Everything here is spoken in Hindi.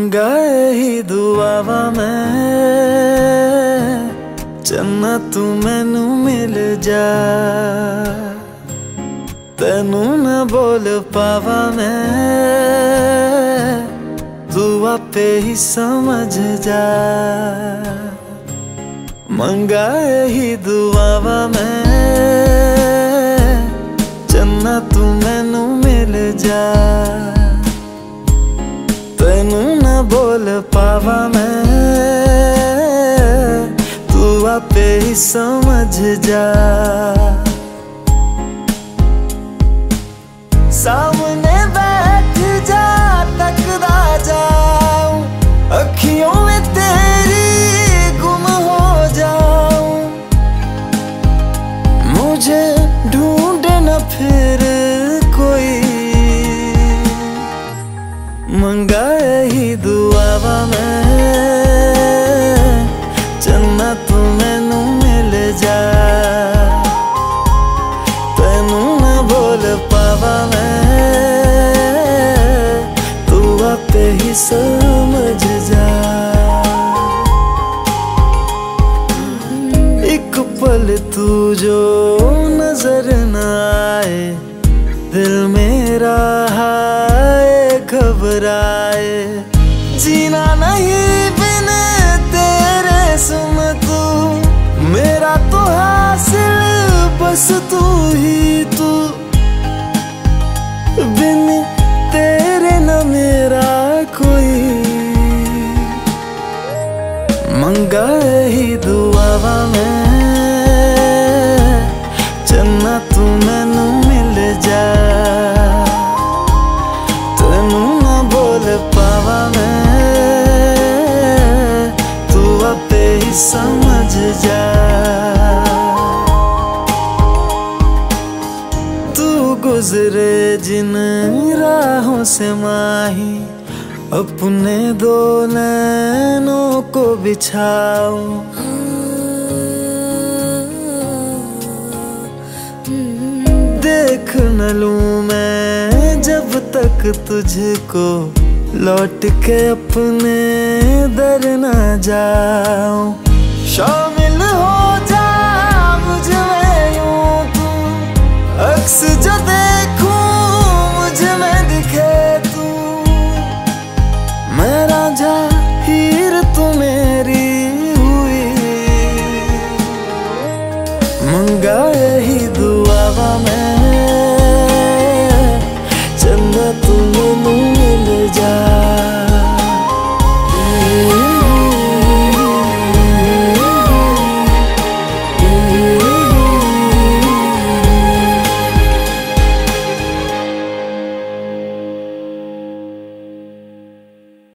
मंगा ही दुआवा मैं चन्ना तू मैनू मिल जा। तेनू न बोल पावा मैं तू आपे ही समझ जा। मंगा ही दुआवा मैं चन्ना तू मैनू मिल जा। तेनू न बोल पावा मैं तू आपे ही समझ जा। सामने बैठ जा तकदा जाऊं, अखियों में तेरी गुम हो जाऊं। मुझे ढूंढे न फिर कोई, मंगा ही दुआवा मैं चन्ना तू मैनू मिल जा। तेनू न बोल पावा मैं तू आपे ही समझ जा। एक पल तू जो नजर न आए, दिल मेरा हाय घबराए। जीना नहीं बिन तेरे सुन तू, मेरा तो हासिल बस तू ही तू। बिन तेरे न मेरा कोई, मंगा ही दुआवा मैं चन्ना तू मैनू मिल जा। तेनू न बोल पावा मैं तू आपे ही समझ जा। तू गुजरे जिन राहों से माही, अपने दो नैनों को बिछाओ। देख न लूं मैं जब तक तुझको, लौट के अपने दर न जाऊं। शामिल हो जा मुझ में यूं तू, अक्स जो देखूं मुझ में दिखे तू। मैं रांझा हीर तू मेरी हुई, मंगा ही दुआवा मैं